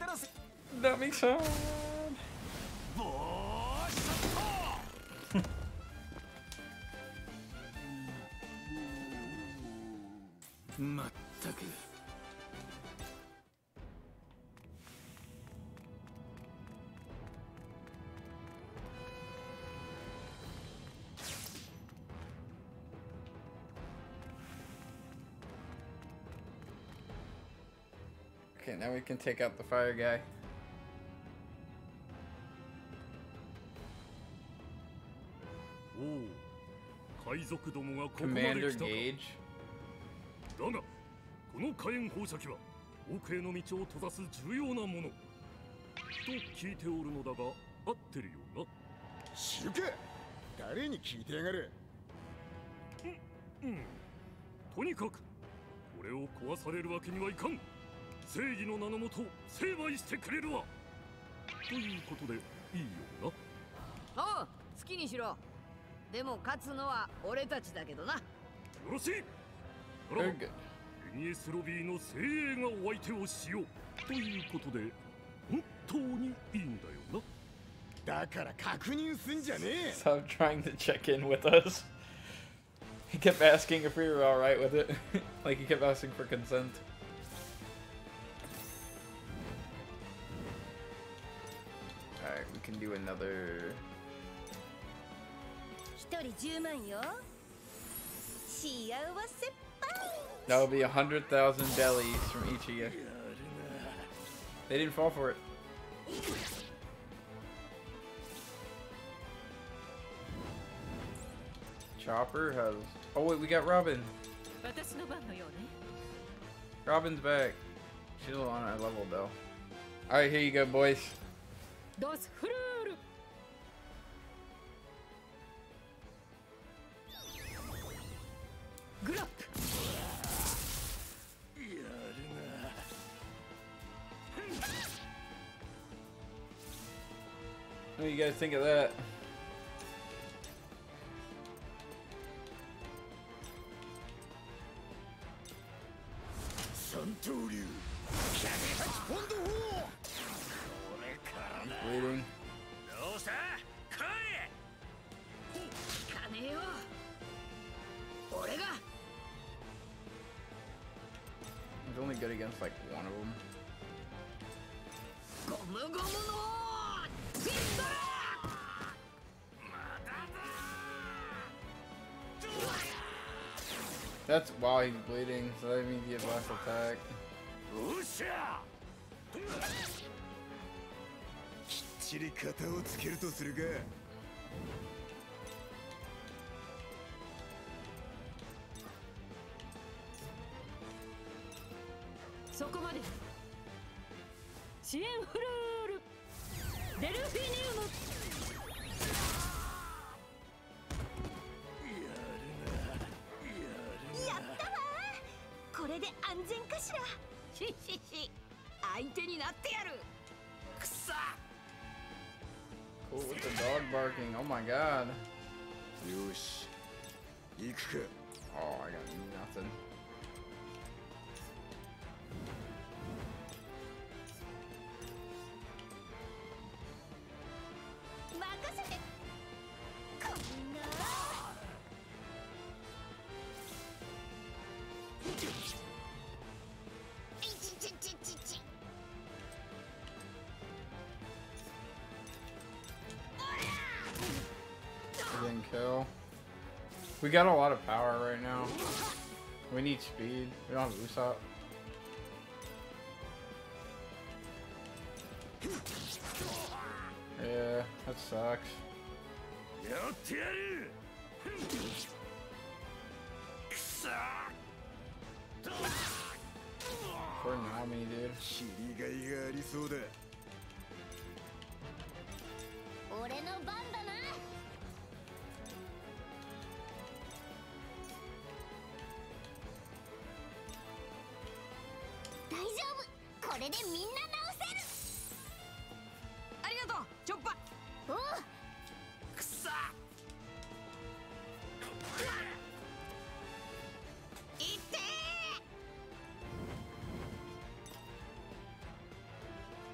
That makes sense. Okay, now we can take out the fire guy. Commander Gage. だが、この火炎放射器は奥への道を閉ざす重要なものと聞いておるのだが、合ってるよな。知るか。誰に聞いてやがる。とにかくこれを壊されるわけにはいかん。正義の名のもと成敗してくれるわ。ということでいいよな。おう、好きにしろ。でも勝つのは俺たちだけどな。よろしい。エニエスロビーの精鋭がお相手をしようということで本当にいいんだよな。だから確認すんじゃねえ。 Stop trying to check in with us. He kept asking if we were alright with it. Like he kept asking for consent. Alright, we can do another. That will be 100,000 delis from each of you. They didn't fall for it. Chopper has. Oh wait, we got Robin. Robin's back. She's on our level though. Alright, here you go, boys. What do you guys think of that? Bleeding. He's only good against like one of them. That's while he's bleeding, so that means he has less attack. Cool with the dog barking. Oh my god. Oh, I got nothing. Didn't kill. We got a lot of power right now. We need speed. We don't have Usopp. Yeah, that sucks. Poor Nami, dude.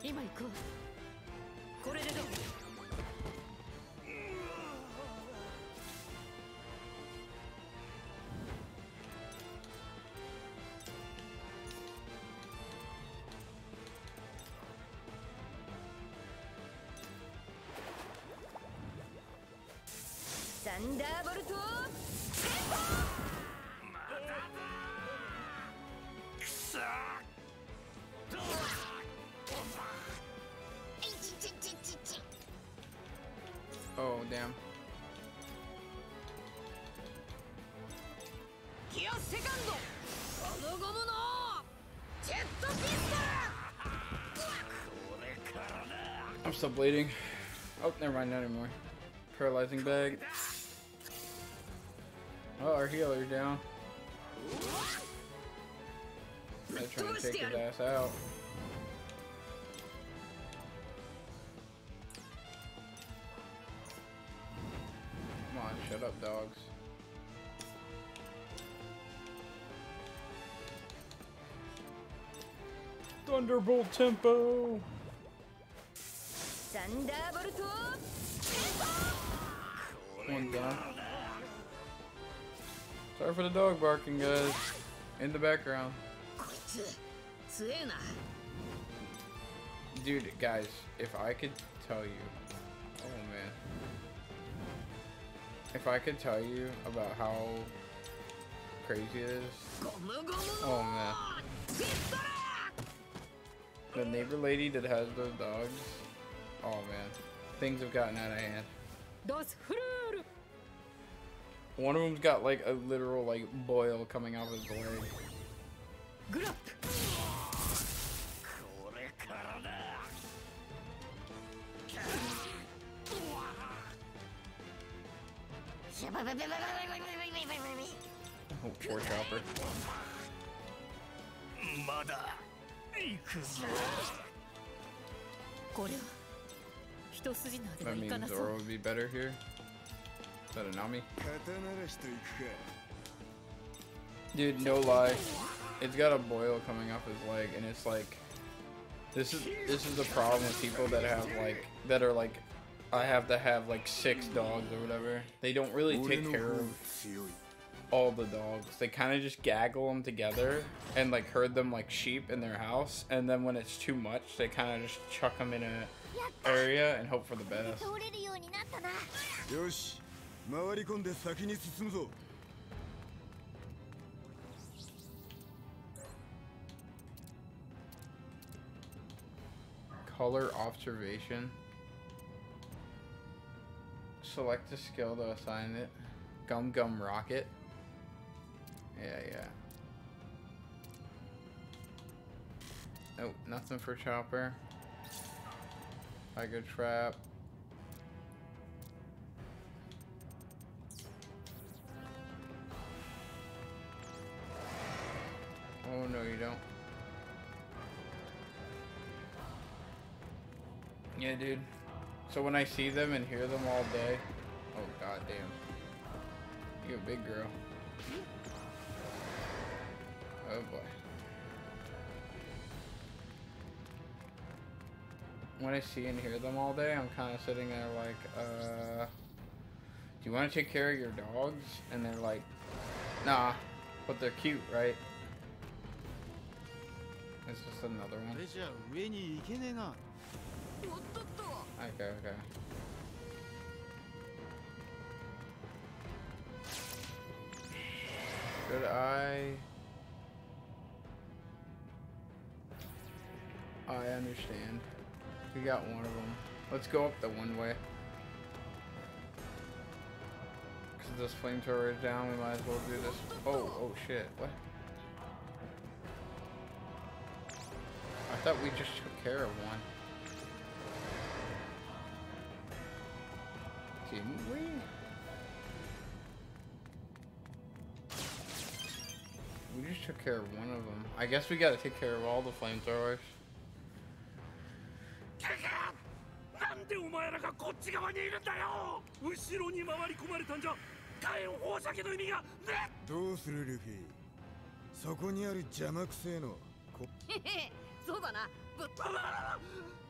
Oh, damn. I'm still bleeding. Oh, never mind, not anymore. Paralyzing bag. Oh, our healer's down. They're trying to take his ass out. Come on, shut up, dogs. Thunderbolt tempo! One down. Sorry for the dog barking, guys. In the background. Dude, guys, if I could tell you... Oh, man. If I could tell you about how crazy it is... Oh, man. The neighbor lady that has those dogs... Oh, man. Things have gotten out of hand. One of them's got like a literal like boil coming out of his leg. Oh, poor chopper. That means Zoro would be better here. Is that a Nami? Dude, no lie. It's got a boil coming off his leg, and it's like this is the problem with people that have like I have to have like 6 dogs or whatever. They don't really take care of all the dogs. They kind of just gaggle them together and like herd them like sheep in their house, and then when it's too much, they kind of just chuck them in a area and hope for the best. Color observation. Select a skill to assign it. Gum Gum Rocket. Yeah. Nope, nothing for Chopper. Tiger Trap. Oh no, you don't. Yeah, dude. So when I see them and hear them all day, oh goddamn, you a big girl. Oh boy. When I see and hear them all day, I'm kind of sitting there like, do you want to take care of your dogs? And they're like, nah, but they're cute, right? It's just another one. Okay. Should I understand. We got one of them. Let's go up the one way. Because this flamethrower is down, we might as well do this. Oh shit. What? I thought we just took care of one. Didn't we? We just took care of one of them. I guess we gotta take care of all the flamethrowers.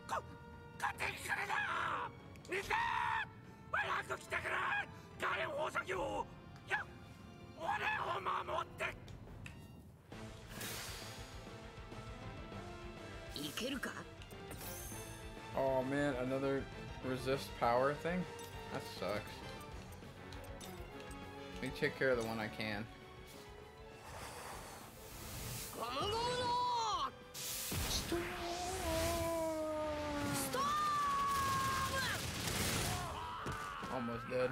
勝手にくれな。みんな早く来てくれ。解放先を。いや、俺を守って。いけるか。 Oh man, another resist power thing? That sucks. Let me take care of the one I can. Almost dead.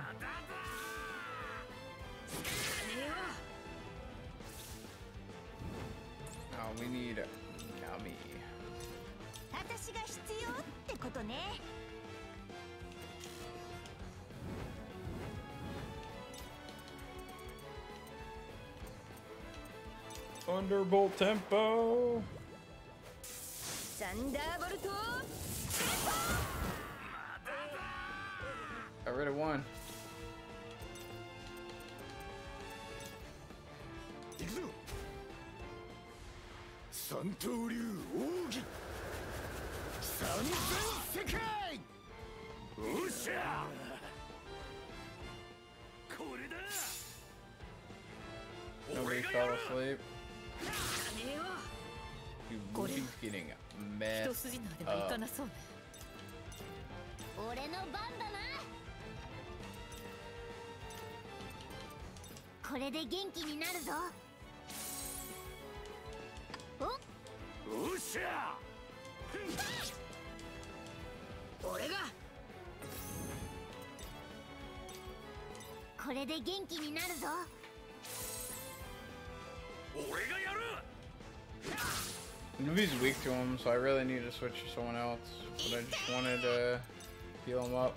Oh, we need Nami. 私が必要ってことね。 Thunderbolt tempo. サンダーボルト。 Got rid of one. 行くぞ。三刀流奥義。三千世界。おっしゃ。これだ。 Nobody fell asleep. Dude, Luffy's getting messed up. 俺の番だな。これで元気になるぞ。おっしゃ。俺が。 これで元気になるぞ。 Luffy's weak to him, so I really need to switch to someone else. But I just wanted to heal him up.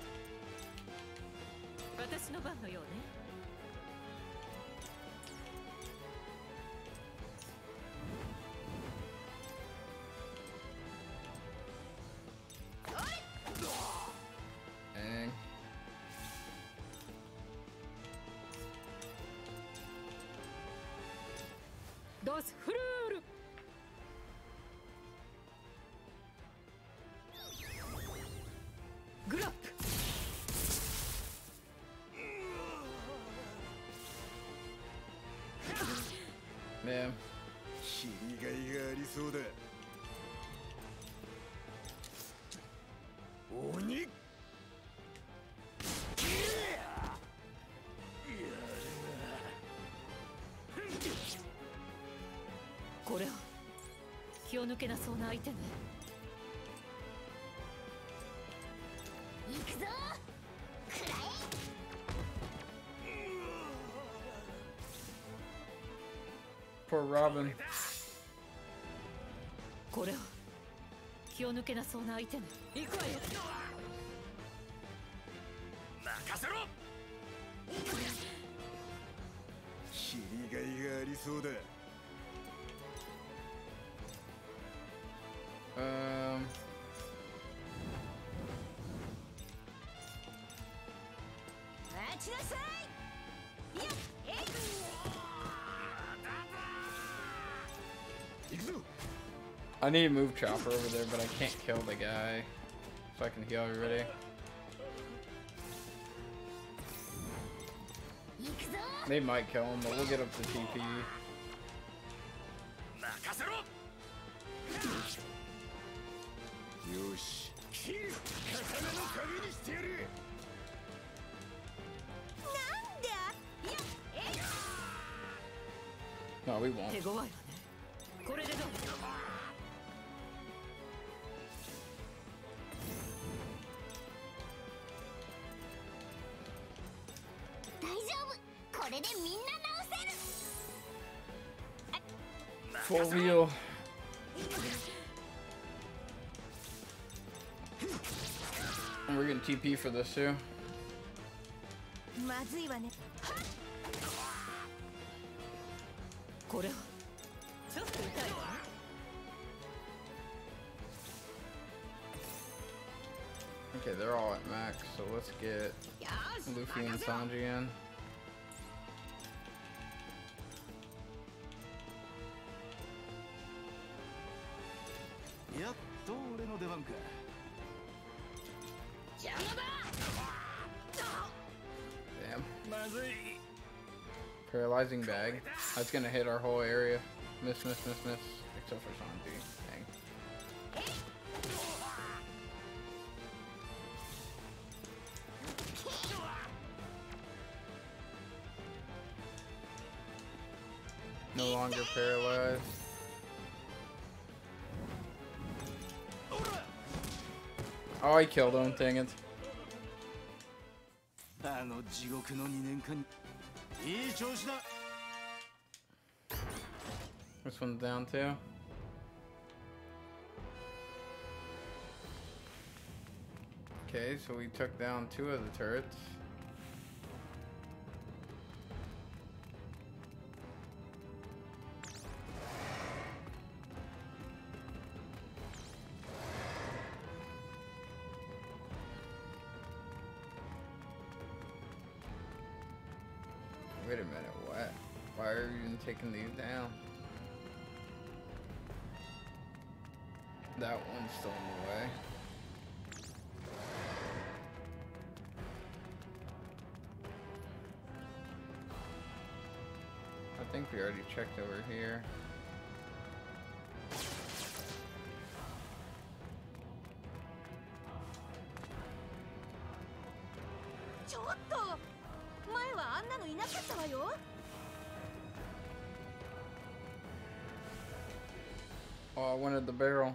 Dang. Man. 知りがいがありそうだ。鬼。 これは気を抜けなそうな相手ね。 行くぞ。くらえ。 Poor Robin. これは気を抜けなそうな相手ね。行くわよ。 任せろ。知りがいがありそうだ。 待ちなさい。いや、えい。 行くぞ。 I need to move Chopper over there, but I can't kill the guy. So I can heal everybody. 行くぞ。 They might kill him, but we'll get up to TP. 任せろ。よし。切る。刀の影にしてやる。 なんだ。いや、えい。 No, we won't. 手強いわね。これでどう？ 大丈夫。これでみんな直せる。 Full heal. And we're getting TP for this too. まずいわね。 これはちょっと痛いわ。 Okay, they're all at max, so let's get Luffy and Sanji in. Damn. Paralyzing bag. That's gonna hit our whole area. Miss, miss, miss, miss. Except for Sanji. Dang. No longer paralyzed. Oh, I killed him, dang it. This one's down too. Okay, so we took down 2 of the turrets. Wait a minute, what? Why are you even taking these down? That one's still in the way. I think we already checked over here. Oh, I wanted the barrel.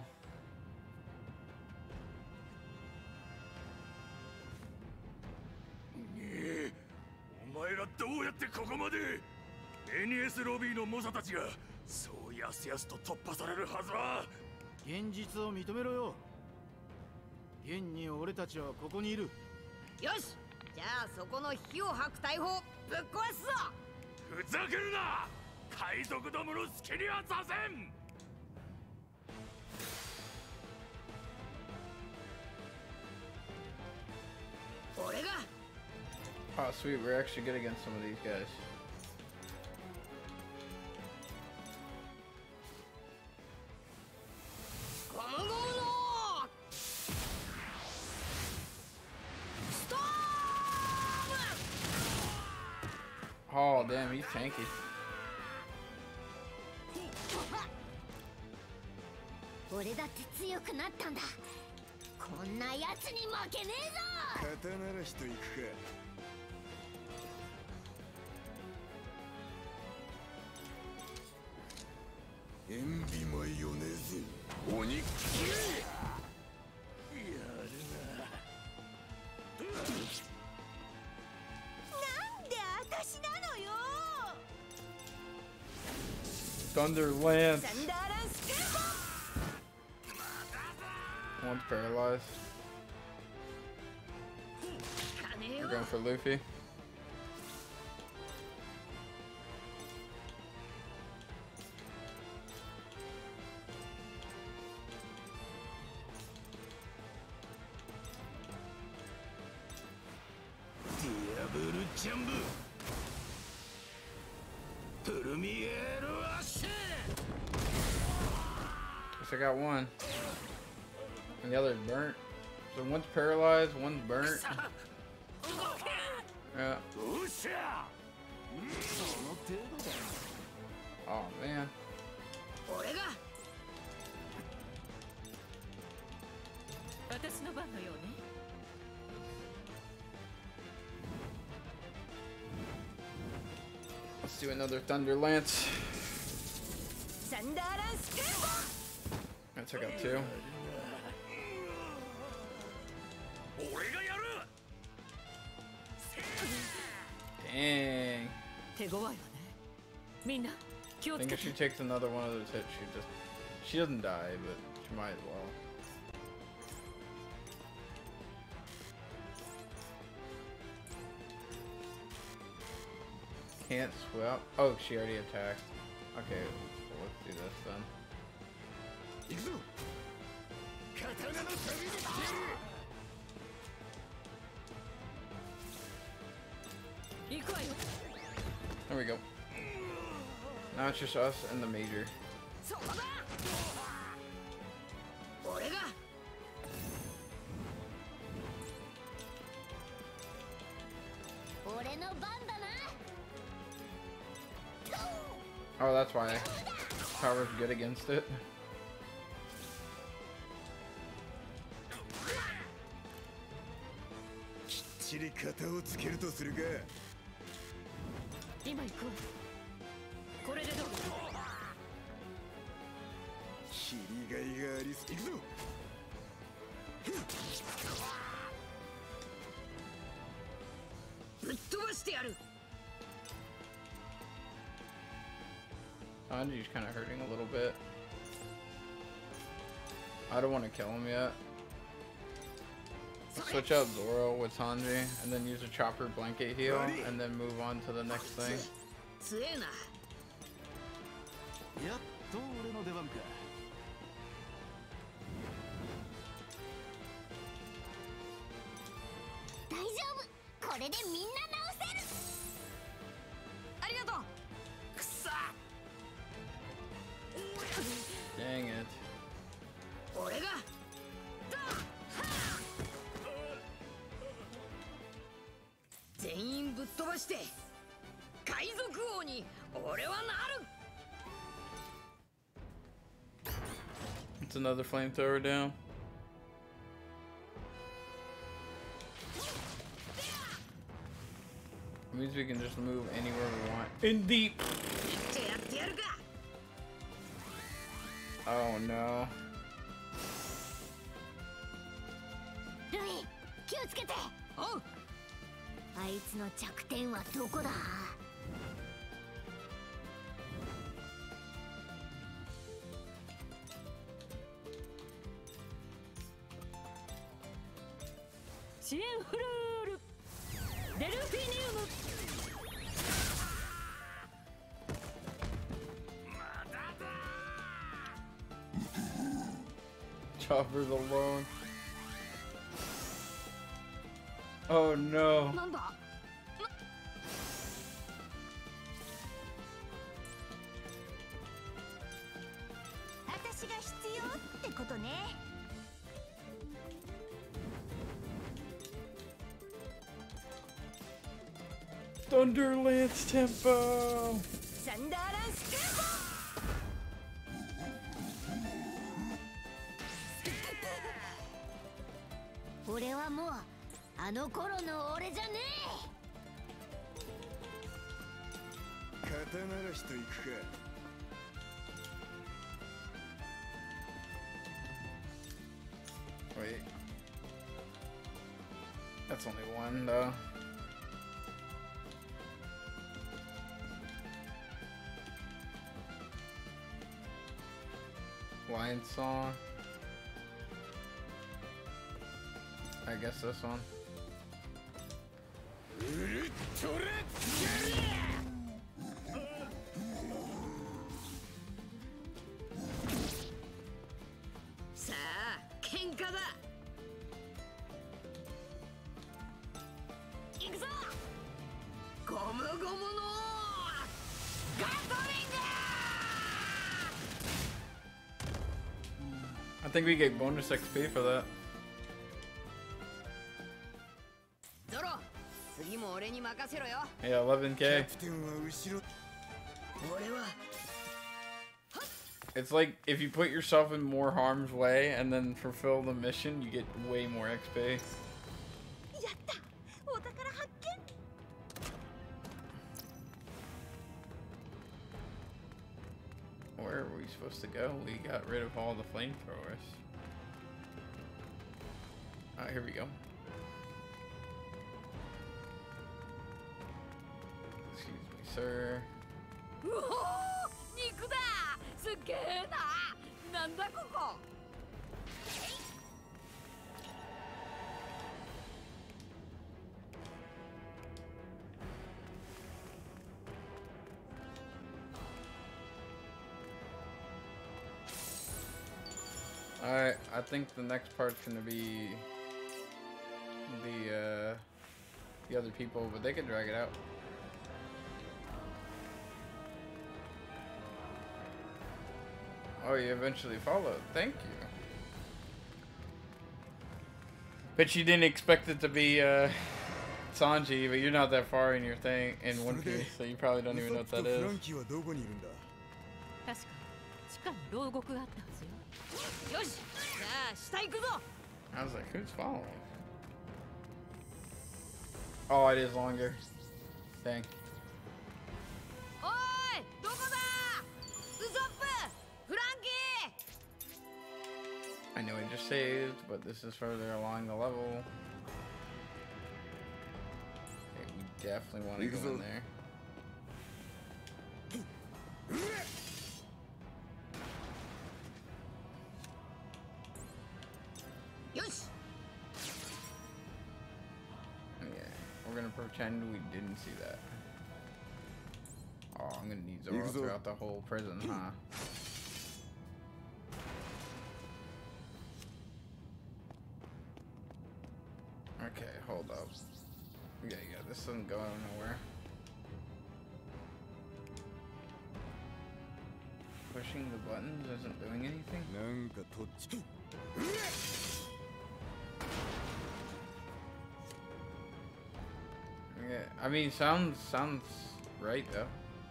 お前らどうやってここまで？エニエスロビーの猛者たちがそうやすやすと突破されるはずは。 現実を認めろよ。現に俺たちはここにいる。 よし、じゃあそこの火を吐く大砲ぶっ壊すぞ。 ふざけるな！海賊どもの好きにはさせん。 Oh, sweet, we're actually good against some of these guys. Oh, damn, he's tanky. Thunder Lance. One's paralyzed. We're going for Luffy. I got one. And the other's burnt. So one's paralyzed, one's burnt. Yeah. Oh man. Let's do another Thunder Lance. I took out 2. Dang. I think if she takes another one of those hits, she doesn't die, but she might as well. Can't swap. Oh, she already attacked. Okay, well, let's do this then. There we go. Now it's just us and the major. Oh, that's why power's good against it. Sanji's kind of hurting a little bit. I don't want to kill him yet. Switch out Zoro with Sanji, and then use a chopper blanket heal, and then move on to the next thing. Dang it. It's another flamethrower down. It means we can just move anywhere we want. In deep. Oh no. Chopper's alone. Oh no. Thunder Lance tempo. Wait. That's only one though. Lion song. I guess this one. I think we get bonus XP for that. Yeah, 11k. It's like if you put yourself in more harm's way and then fulfill the mission, you get way more XP. Where are we supposed to go? We got rid of all the flamethrowers. Alright, here we go. Excuse me, sir. Alright, I think the next part's gonna be the other people, but they can drag it out. Oh, you eventually followed. Thank you. Bet you didn't expect it to be Sanji, but you're not that far in your thing in One Piece, so you probably don't even know what that is. 確か地下に牢獄があったはずよ。 よし、じゃあ下行くぞ。 I was like, who's following? Oh, it is longer. Dang. おい、どこだ？ウソップ、フランキー。 I know I just saved, but this is further along the level. Okay, we definitely want to go in there. Yes. Yeah, we're gonna pretend we didn't see that. Oh, I'm gonna need Zoro throughout the whole prison, huh? Okay, hold up. Yeah, this isn't going nowhere. Pushing the buttons isn't doing anything? Yeah, I mean, sounds right though.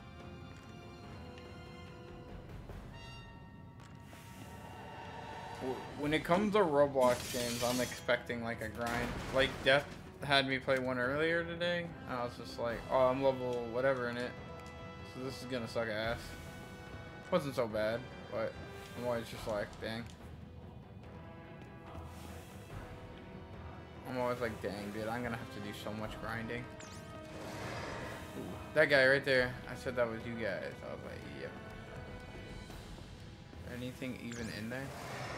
When it comes to Roblox games, I'm expecting like a grind. Like Death had me play one earlier today. I was just like, oh, I'm level whatever in it, so this is gonna suck ass. Wasn't so bad, but I'm always just like, dang. I'm always like, dang, dude, I'm gonna have to do so much grinding. Ooh, that guy right there, I said that was you guys. I was like, yep. Anything even in there?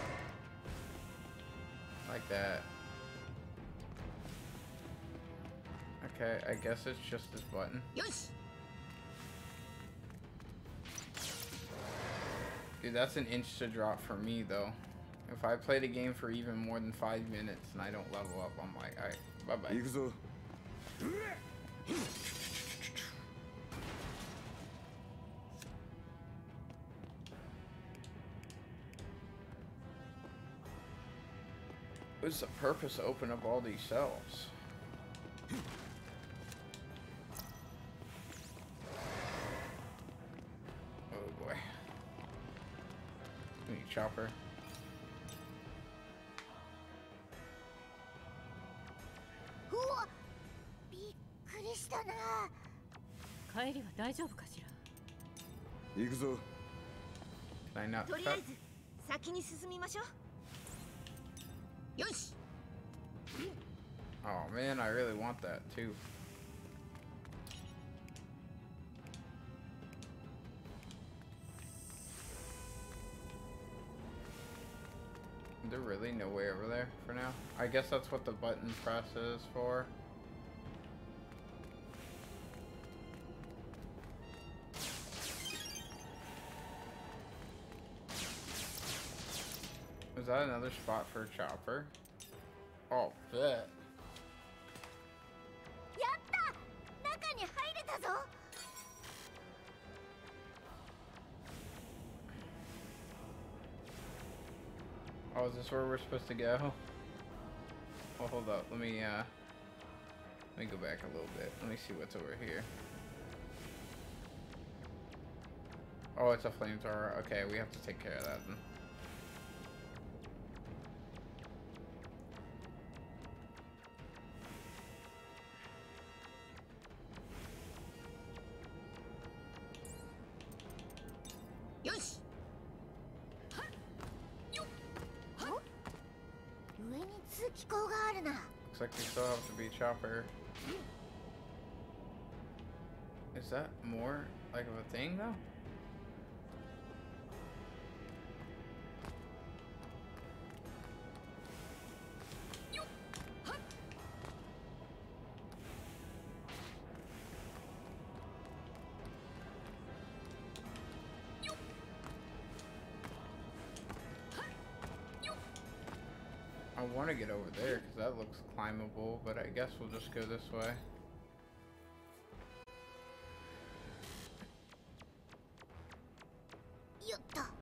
Like that. Okay, I guess it's just this button. Yes. Dude, that's an inch to drop for me, though. If I play the game for even more than 5 minutes and I don't level up, I'm like, alright, bye-bye. What's the purpose to open up all these cells? Oh boy. We need chopper. 帰りは大丈夫かしら。 行くぞ。Can I not とりあえず先に進みましょう。よし。 Oh man, I really want that too. Is there really no way over there for now? I guess that's what the button press is for. Is that another spot for a chopper? Oh, bet. Oh, is this where we're supposed to go? Oh, hold up. Let me go back a little bit. Let me see what's over here. Oh, it's a flamethrower. Okay, we have to take care of that then. Looks like we still have to be chopper. Is that more like of a thing though? I want to get over there because that looks climbable, but I guess we'll just go this way.